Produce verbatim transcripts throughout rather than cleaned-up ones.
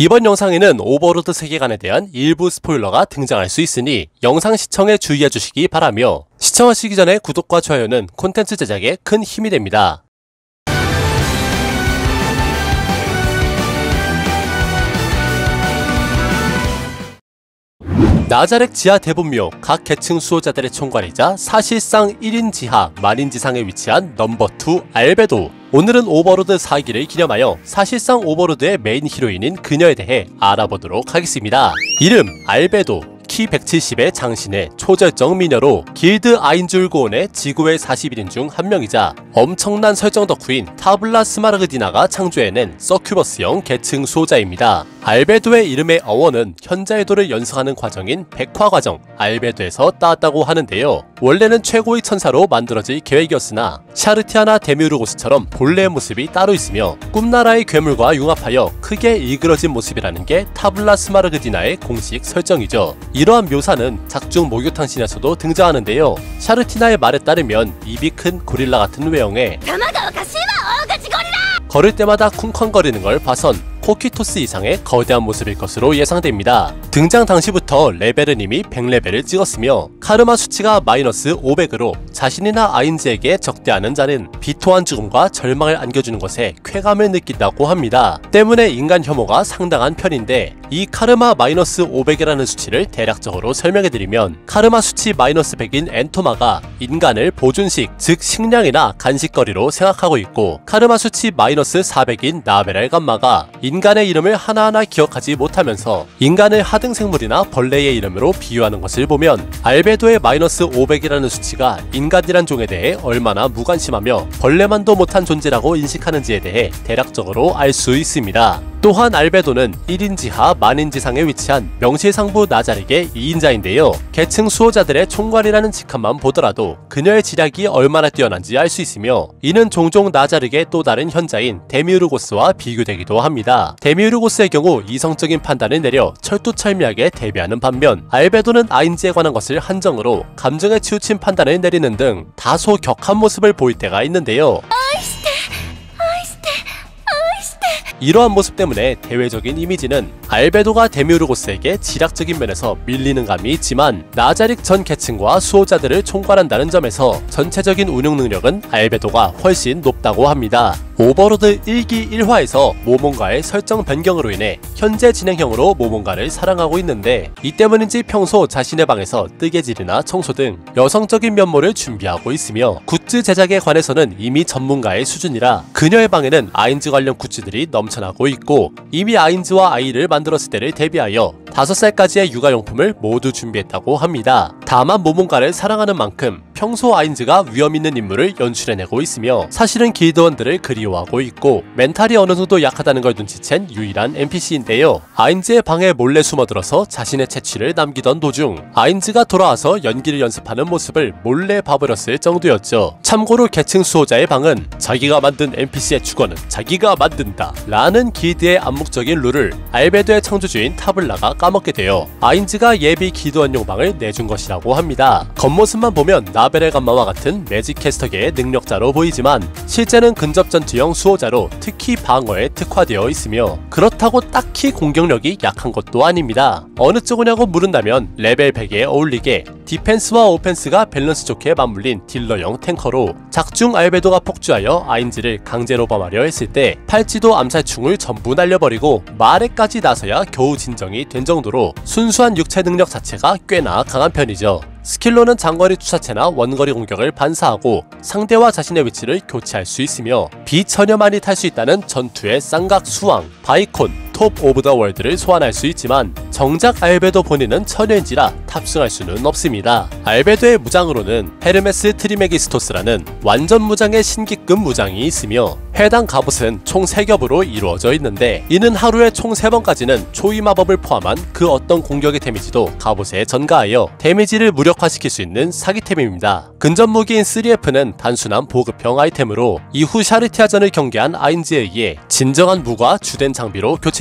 이번 영상에는 오버로드 세계관에 대한 일부 스포일러가 등장할 수 있으니 영상 시청에 주의해 주시기 바라며 시청하시기 전에 구독과 좋아요는 콘텐츠 제작에 큰 힘이 됩니다. 나자렉 지하 대분묘 각 계층 수호자들의 총괄이자 사실상 일 인 지하 만인 지상에 위치한 넘버 투 알베도. 오늘은 오버로드 사 기를 기념하여 사실상 오버로드의 메인 히로인인 그녀에 대해 알아보도록 하겠습니다. 이름 알베도, 키 백칠십의 장신의 초절정 미녀로 길드 아인줄고온의 지구의 사십 일 인 중 한 명이자 엄청난 설정 덕후인 타블라 스마르그디나가 창조해낸 서큐버스형 계층 수호자입니다. 알베도의 이름의 어원은 현자의도를 연승하는 과정인 백화과정 알베도에서 따왔다고 하는데요. 원래는 최고의 천사로 만들어질 계획이었으나 샤르티아나 데미우르고스처럼 본래의 모습이 따로 있으며 꿈나라의 괴물과 융합하여 크게 일그러진 모습이라는 게 타블라 스마르그디나의 공식 설정이죠. 이러한 묘사는 작중 목욕탕 씬에서도 등장하는데요. 샤르티나의 말에 따르면 입이 큰 고릴라 같은 외형에 걸을 때마다 쿵쾅거리는 걸 봐선 코키토스 이상의 거대한 모습일 것으로 예상됩니다. 등장 당시부터 레벨은 이미 백 레벨을 찍었으며 카르마 수치가 마이너스 오백으로 자신이나 아인즈에게 적대하는 자는 비토한 죽음과 절망을 안겨주는 것에 쾌감을 느낀다고 합니다. 때문에 인간 혐오가 상당한 편인데 이 카르마 마이너스 오백이라는 수치를 대략적으로 설명해드리면 카르마 수치 마이너스 백인 엔토마가 인간을 보존식, 즉 식량이나 간식거리로 생각하고 있고 카르마 수치 마이너스 사백인 나베랄 감마가 인간의 이름을 하나하나 기억하지 못하면서 인간을 하등생물이나 벌레의 이름으로 비유하는 것을 보면 알베도의 마이너스 오백이라는 수치가 인간이란 종에 대해 얼마나 무관심하며 벌레만도 못한 존재라고 인식하는지에 대해 대략적으로 알 수 있습니다. 또한 알베도는 일 인 지하 만인 지상에 위치한 명실상부 나자렉의 이 인자인데요. 계층 수호자들의 총괄이라는 직함만 보더라도 그녀의 지략이 얼마나 뛰어난지 알 수 있으며 이는 종종 나자렉의 또 다른 현자인 데미우르고스와 비교되기도 합니다. 데미우르고스의 경우 이성적인 판단을 내려 철두철미하게 대비하는 반면 알베도는 아인즈에 관한 것을 한정으로 감정에 치우친 판단을 내리는 등 다소 격한 모습을 보일 때가 있는데요. 이러한 모습 때문에 대외적인 이미지는 알베도가 데미우르고스에게 지략적인 면에서 밀리는 감이 있지만 나자렉 전 계층과 수호자들을 총괄한다는 점에서 전체적인 운영 능력은 알베도가 훨씬 높다고 합니다. 오버로드 일 기 일 화에서 모몬가의 설정 변경으로 인해 현재 진행형으로 모몬가를 사랑하고 있는데 이 때문인지 평소 자신의 방에서 뜨개질이나 청소 등 여성적인 면모를 준비하고 있으며 굿즈 제작에 관해서는 이미 전문가의 수준이라 그녀의 방에는 아인즈 관련 굿즈들이 넘쳐나고 있고 이미 아인즈와 아이를 만들었을 때를 대비하여 다섯 살까지의 육아용품을 모두 준비했다고 합니다. 다만 모몬가를 사랑하는 만큼 평소 아인즈가 위험있는 인물을 연출해내고 있으며 사실은 길드원들을 그리워하고 있고 멘탈이 어느정도 약하다는 걸 눈치챈 유일한 엔피씨인데요. 아인즈의 방에 몰래 숨어들어서 자신의 채취를 남기던 도중 아인즈가 돌아와서 연기를 연습하는 모습을 몰래 봐버렸을 정도였죠. 참고로 계층 수호자의 방은 자기가 만든 엔피씨의 주거는 자기가 만든다 라는 길드의 암묵적인 룰을 알베도의 창조주인 타블라가 까먹게 되어 아인즈가 예비 길드원용 방을 내준 것이라고 합니다. 겉모습만 보면 나베랄 감마와 같은 매직 캐스터계의 능력자로 보이지만 실제는 근접전투형 수호자로 특히 방어에 특화되어 있으며 그렇다고 딱히 공격력이 약한 것도 아닙니다. 어느 쪽이냐고 물은다면 레벨 백에 어울리게 디펜스와 오펜스가 밸런스 좋게 맞물린 딜러형 탱커로 작중 알베도가 폭주하여 아인즈를 강제로 범하려 했을 때 팔찌도 암살충을 전부 날려버리고 말에까지 나서야 겨우 진정이 된 정도로 순수한 육체 능력 자체가 꽤나 강한 편이죠. 스킬로는 장거리 투사체나 원거리 공격을 반사하고 상대와 자신의 위치를 교체할 수 있으며 비처녀만이 탈 수 있다는 전투의 쌍각 수왕 바이콘 톱 오브 더 월드를 소환할 수 있지만 정작 알베도 본인은 처녀인지라 탑승할 수는 없습니다. 알베도의 무장으로는 헤르메스 트리메기스토스라는 완전 무장의 신기급 무장이 있으며 해당 갑옷은 총 세 겹으로 이루어져 있는데 이는 하루에 총 세 번까지는 초위 마법을 포함한 그 어떤 공격의 데미지도 갑옷에 전가하여 데미지를 무력화시킬 수 있는 사기템입니다. 근접 무기인 쓰리 에프는 단순한 보급형 아이템으로 이후 샤르티아전을 경계한 아인즈에 의해 진정한 무과 주된 장비로 교체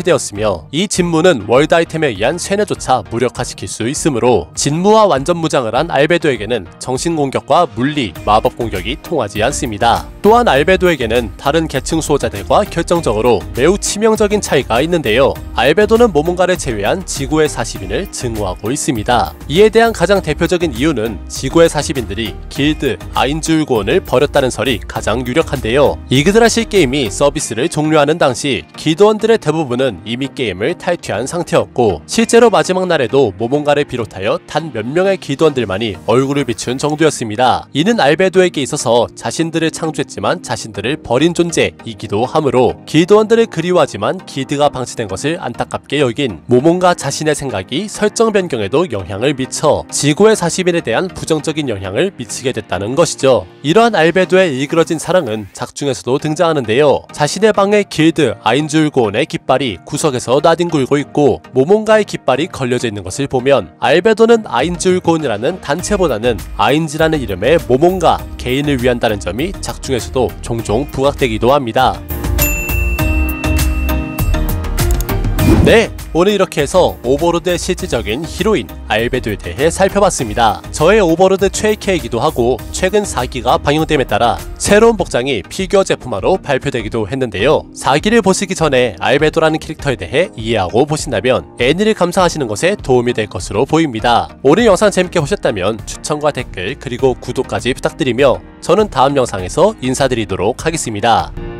설치되었으며 이 진무는 월드 아이템에 의한 쇠뇌조차 무력화시킬 수 있으므로 진무와 완전 무장을 한 알베도에게는 정신공격과 물리, 마법 공격이 통하지 않습니다. 또한 알베도에게는 다른 계층 수호자들과 결정적으로 매우 치명적인 차이가 있는데요. 알베도는 모mon가를 제외한 지구의 사십인을 증오하고 있습니다. 이에 대한 가장 대표적인 이유는 지구의 사십인들이 길드, 아인즈울고온을 버렸다는 설이 가장 유력한데요. 이그드라실 게임이 서비스를 종료하는 당시 기도원들의 대부분은 이미 게임을 탈퇴한 상태였고 실제로 마지막 날에도 모mon가를 비롯하여 단 몇 명의 기도원들만이 얼굴을 비춘 정도였습니다. 이는 알베도에게 있어서 자신들을 창조했지만 자신들을 버린 존재이기도 하므로 기도원들을 그리워하지만 기드가 방치된 것을 안타깝게 여긴 모mon가 자신의 생각이 설정 변경에도 영향을 미쳐 지구의 사십인에 대한 부정적인 영향을 미치게 됐다는 것이죠. 이러한 알베도의 일그러진 사랑은 작중에서도 등장하는데요. 자신의 방에 길드, 아인즈울고온의 깃발이 구석에서 나뒹굴고 있고 모mon가의 깃발이 걸려져 있는 것을 보면 알베도는 아인즈울고온이라는 단체보다는 아인즈라는 이름의 모mon가, 개인을 위한다는 점이 작중에서도 종종 부각되기도 합니다. 네! 오늘 이렇게 해서 오버로드의 실질적인 히로인 알베도에 대해 살펴봤습니다. 저의 오버로드 최애캐이기도 하고 최근 사 기가 방영됨에 따라 새로운 복장이 피규어 제품화로 발표되기도 했는데요. 사 기를 보시기 전에 알베도라는 캐릭터에 대해 이해하고 보신다면 애니를 감상하시는 것에 도움이 될 것으로 보입니다. 오늘 영상 재밌게 보셨다면 추천과 댓글 그리고 구독까지 부탁드리며 저는 다음 영상에서 인사드리도록 하겠습니다.